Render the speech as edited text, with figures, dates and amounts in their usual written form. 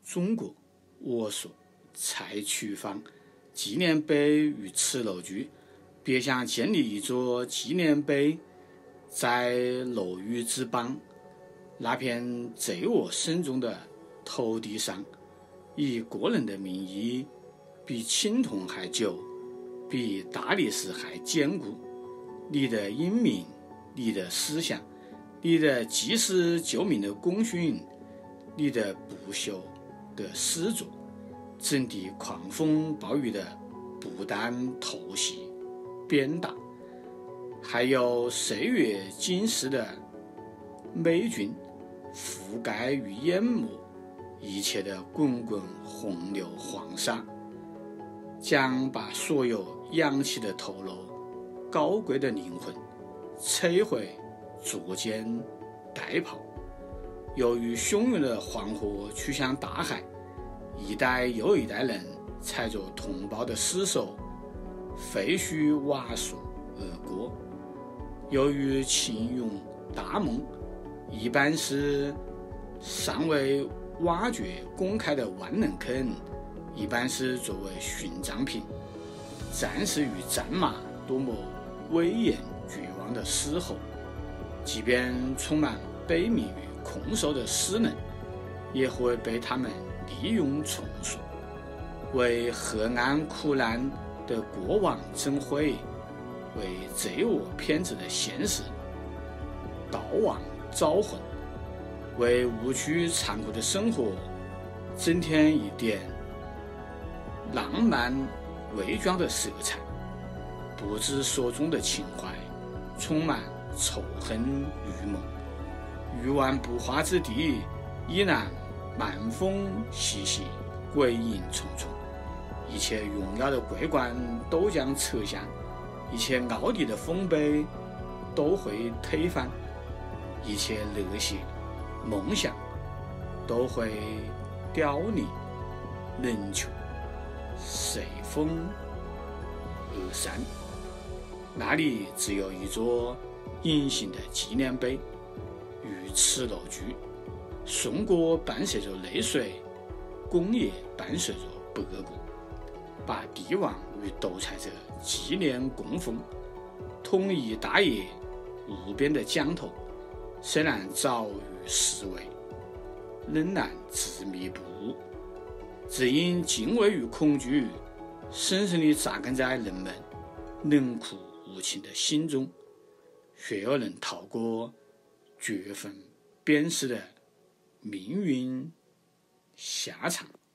中国我所蔡徐芳纪念碑于赤楼居，别想建立一座纪念碑在楼宇之邦那片罪恶深重的土地上，以个人的名义，比青铜还久，比大理石还坚固。你的英名，你的思想，你的济世救民的功勋，你的不朽的诗作，震敌狂风暴雨的不但透析鞭打，还有岁月浸湿的美军覆盖与淹没一切的滚滚洪流黄沙，将把所有扬起的头颅、高贵的灵魂摧毁，作奸代庖。由于汹涌的黄河去向大海，一代又一代人踩着同胞的尸首废墟瓦砾而过。由于情涌大梦，一般是尚未挖掘公开的万人坑，一般是作为殉葬品，战士与战马多么威严绝望的嘶吼，即便充满悲悯与控诉的诗人，也会被他们利用重塑，为黑暗苦难的过往增辉，为罪恶偏执的现实悼亡招魂，为无趣残酷的生活增添一点浪漫伪装的色彩。不知所终的情怀充满仇恨郁闷，鱼丸不化之地依然漫风习习，鬼影重重。一切荣耀的桂冠都将撤下，一切傲立的丰碑都会推翻，一切热血梦想都会凋零冷却，随风而散。那里只有一座隐形的纪念碑，于赤楼居。宋国伴随着泪水，工业伴随着白骨，把帝王与独裁者纪念供奉，统一大业无边的疆土，虽然早于思维，仍然执迷不悟，只因敬畏与恐惧深深地扎根在人们冷酷无情的心中，却又能逃过绝分鞭尸的命运下场。